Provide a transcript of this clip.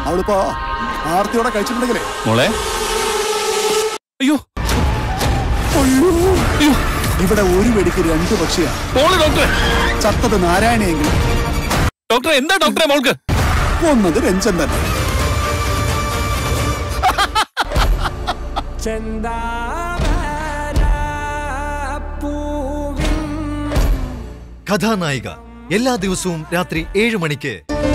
അവളിപ്പോ ആർത്തിയോടെ കഴിച്ചിട്ടുണ്ടെങ്കിലേ മോളെ. അയ്യോ അയ്യോ, ഇവിടെ ഒരു വെടിക്ക് 2 പക്ഷിയാണ്. ഡോക്ടറെ, ചത്തത് നാരായണിയെങ്കിൽ ഡോക്ടറെ എന്താ ഡോക്ടറെ മോൾക്ക്? കൊന്നത് രഞ്ജൻ തന്നെ. കഥാനായിക എല്ലാ ദിവസവും രാത്രി 7 മണിക്ക്.